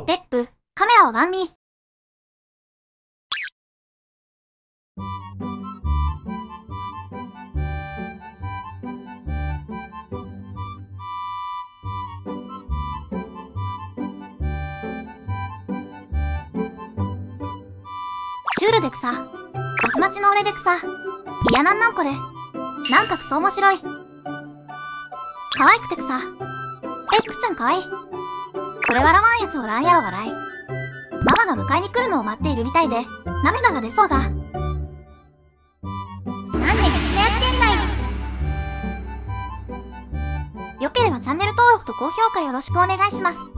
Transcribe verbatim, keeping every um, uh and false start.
ペップ、カメラをガン見。シュールでくさ。バス待ちの俺でくさ。いやなんなんこれ。なんかクソ面白い。可愛くてくさ。え、くっちゃん可愛い。これ笑わんやつおらんやろ笑い。ママが迎えに来るのを待っているみたいで、涙が出そうだ。なんで見つめ合ってんだい。よければチャンネル登録と高評価よろしくお願いします。